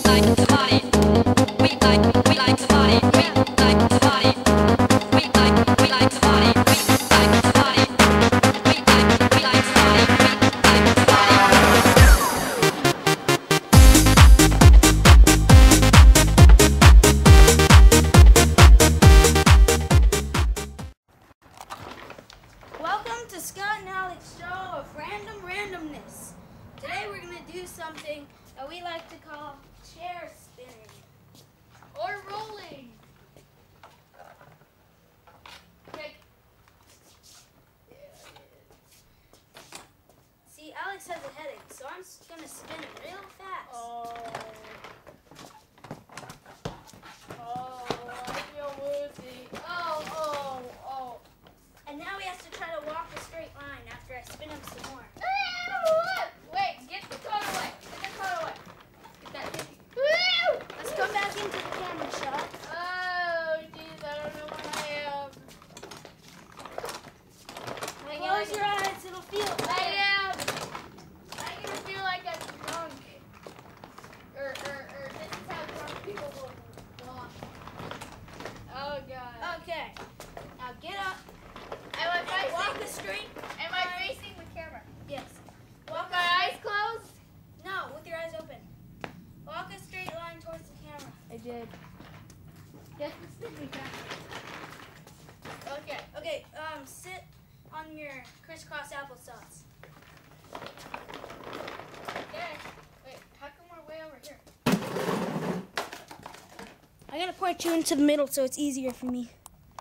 Welcome to Scott and Alex show of random randomness. Today we're going to do something that we like to call chair spinning. Or rolling. Okay. See, Alex has a headache, so I'm just going to spin it real fast. Oh, I feel woozy. Oh. And now he has to try to walk a straight line after I spin him some more. Wait, get the cone away. Get that thing. Let's come back into the camera shot. Oh, jeez, I don't know what I am. Close your eyes, it'll feel better. I can feel like I'm drunk. Or this is how drunk people will walk. Oh, God. Okay, now get up. Am Walk a straight. Am I facing the camera? Yes. With my eyes closed? No, with your eyes open. Walk a straight line towards the camera. I did. Get the sticky camera. Okay. Okay, sit on your crisscross applesauce. Okay. Wait, how come we're way over here? I gotta point you into the middle so it's easier for me.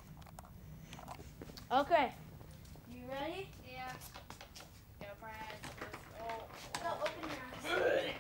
Okay. You ready? Yeah. Go, Brad. No, open your eyes.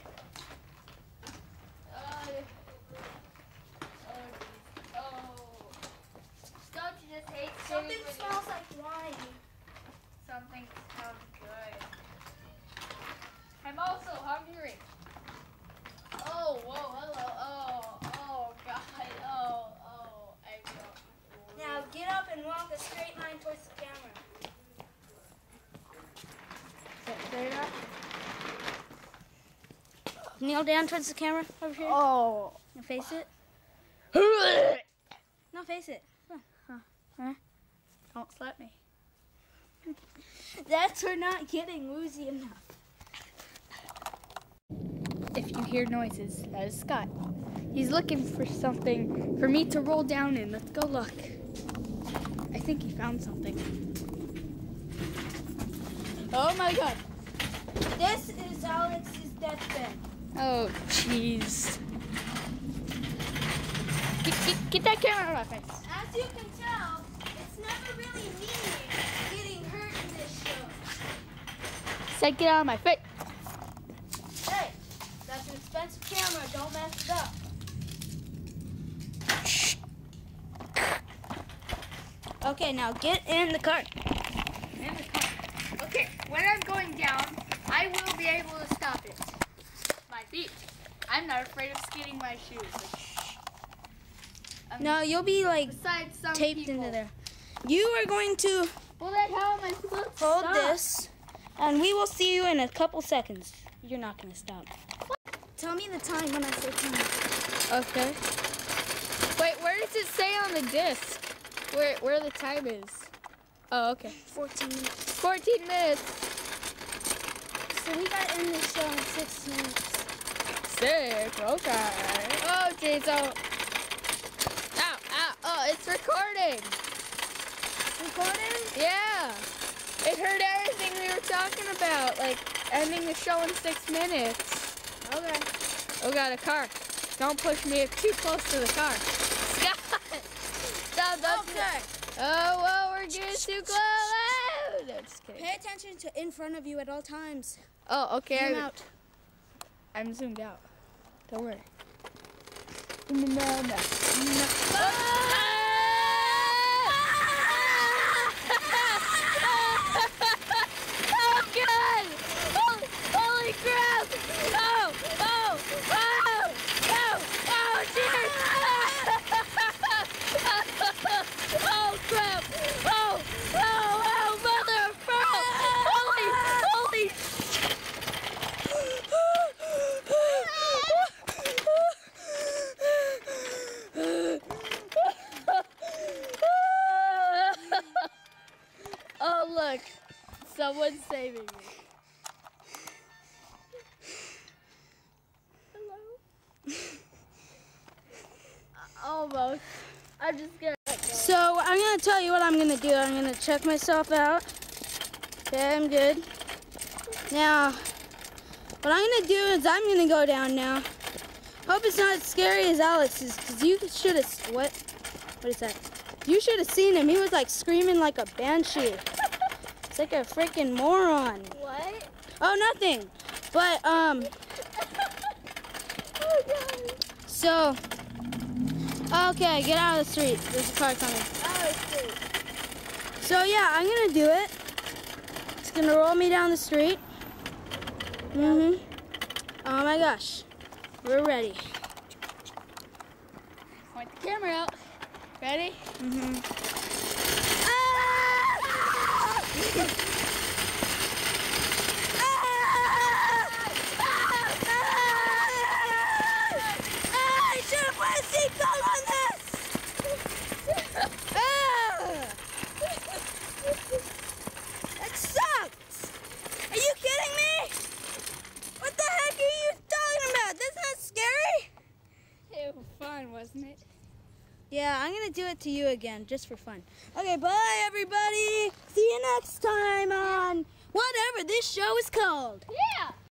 Don't you just hate Something sitting with smells like wine. Something sounds good. I'm also hungry. Oh, whoa, hello. Oh, God. I feel. Now get up and walk a straight line towards the camera. Straight up. Kneel down towards the camera over here. Oh. Now face it. No, face it. Don't slap me. That's for not getting woozy enough. If you hear noises, that is Scott. He's looking for something for me to roll down in. Let's go look. I think he found something. Oh my God. This is Alex's deathbed. Oh, jeez. Get that camera out of my face. As you can tell, it's never really me getting hurt in this show. Said get out of my face. Hey, that's an expensive camera. Don't mess it up. Okay, now get in the car. In the car. Okay, when I'm going down, I will be able to stop it. My feet. I'm not afraid of skidding my shoes. No, you'll be like Besides some taped people. into there. You are going to Well, then how am I supposed to hold stop? this, and we will see you in a couple seconds. You're not going to stop. Tell me the time when I say time. Okay. Wait, where does it say on the disc? Where the time is? Oh, okay. 14 minutes. 14 minutes. So we got to end this show in 6 minutes. Sick. Okay. Oh, jeez. Oh. Ow. Oh, it's recording. Recording? Yeah. It heard everything we were talking about, like ending the show in 6 minutes. Okay. Oh, got a car. Don't push me too close to the car. Scott! Stop, don't Okay. Oh, whoa, we're getting too close. No, just kidding. Pay attention to in front of you at all times. Oh, okay. Zoom out. I'm zoomed out. Don't worry. No. Oh, God! Holy crap! Oh, dear! Oh, crap! Oh, mother of pearl! Holy! Someone's saving me. Hello? Almost. I'm just gonna let go. So I'm gonna tell you what I'm gonna do. I'm gonna check myself out. Okay, I'm good. Now, what I'm gonna do is I'm gonna go down now. Hope it's not as scary as Alex's, because you should have, what is that? You should have seen him. He was like screaming like a banshee. It's like a freaking moron. What? Oh, nothing. But, Oh, God. so, okay, get out of the street. There's a car coming. Oh, shoot. So yeah, I'm gonna do it. It's gonna roll me down the street. Oh my gosh. We're ready. Point the camera out. Ready? I should have put a seatbelt on this! That sucks! Are you kidding me? What the heck are you talking about? That's not scary? It was fun, wasn't it? Yeah, I'm gonna do it to you again, just for fun. Okay, bye everybody! See you next time on whatever this show is called. Yeah!